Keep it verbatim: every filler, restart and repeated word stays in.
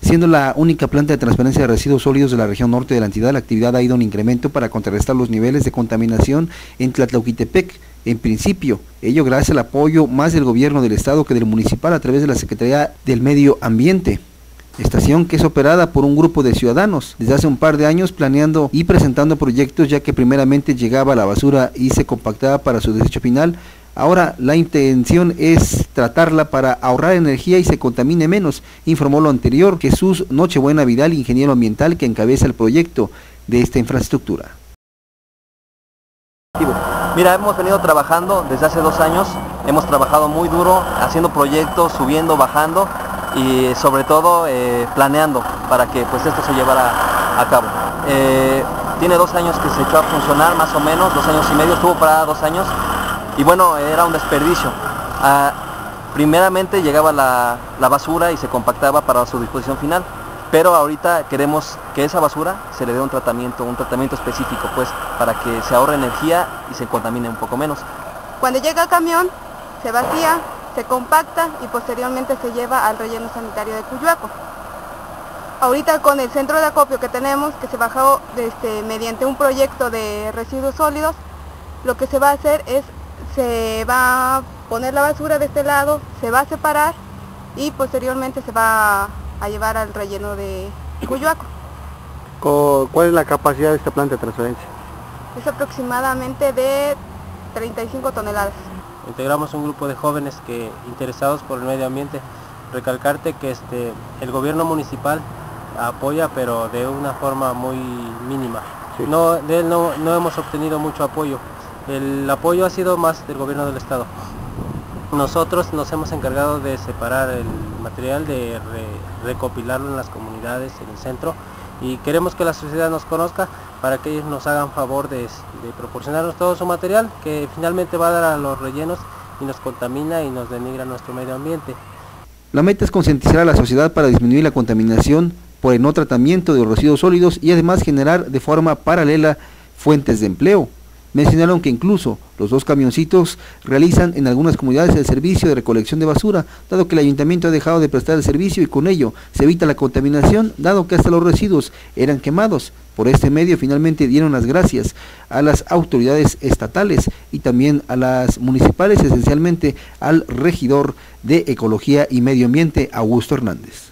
Siendo la única planta de transferencia de residuos sólidos de la región norte de la entidad, la actividad ha ido en incremento para contrarrestar los niveles de contaminación en Tlatlauquitepec. En principio, ello gracias al apoyo más del gobierno del estado que del municipal a través de la Secretaría del Medio Ambiente. Estación que es operada por un grupo de ciudadanos desde hace un par de años planeando y presentando proyectos, ya que primeramente llegaba la basura y se compactaba para su desecho final. Ahora la intención es tratarla para ahorrar energía y se contamine menos, informó lo anterior Jesús Nochebuena Vidal, ingeniero ambiental que encabeza el proyecto de esta infraestructura. Mira, hemos venido trabajando desde hace dos años, hemos trabajado muy duro, haciendo proyectos, subiendo, bajando y sobre todo eh, planeando para que pues esto se llevara a cabo. Eh, tiene dos años que se echó a funcionar, más o menos, dos años y medio, estuvo parada dos años. Y bueno, era un desperdicio. Ah, primeramente llegaba la, la basura y se compactaba para su disposición final, pero ahorita queremos que esa basura se le dé un tratamiento, un tratamiento específico, pues, para que se ahorre energía y se contamine un poco menos. Cuando llega el camión, se vacía, se compacta y posteriormente se lleva al relleno sanitario de Cuyuaco. Ahorita con el centro de acopio que tenemos, que se bajó este, mediante un proyecto de residuos sólidos, lo que se va a hacer es se va a poner la basura de este lado, se va a separar y posteriormente se va a llevar al relleno de Cuyuaco. ¿Cuál es la capacidad de esta planta de transferencia? Es aproximadamente de treinta y cinco toneladas. Integramos un grupo de jóvenes que interesados por el medio ambiente. Recalcarte que este, el gobierno municipal apoya, pero de una forma muy mínima. Sí. No, de él no, no hemos obtenido mucho apoyo. El apoyo ha sido más del gobierno del estado. Nosotros nos hemos encargado de separar el material, de re, recopilarlo en las comunidades, en el centro, y queremos que la sociedad nos conozca para que ellos nos hagan favor de, de proporcionarnos todo su material, que finalmente va a dar a los rellenos y nos contamina y nos denigra nuestro medio ambiente. La meta es concientizar a la sociedad para disminuir la contaminación por el no tratamiento de los residuos sólidos y además generar de forma paralela fuentes de empleo. Mencionaron que incluso los dos camioncitos realizan en algunas comunidades el servicio de recolección de basura, dado que el ayuntamiento ha dejado de prestar el servicio y con ello se evita la contaminación, dado que hasta los residuos eran quemados. Por este medio finalmente dieron las gracias a las autoridades estatales y también a las municipales, esencialmente al regidor de Ecología y Medio Ambiente, Augusto Hernández.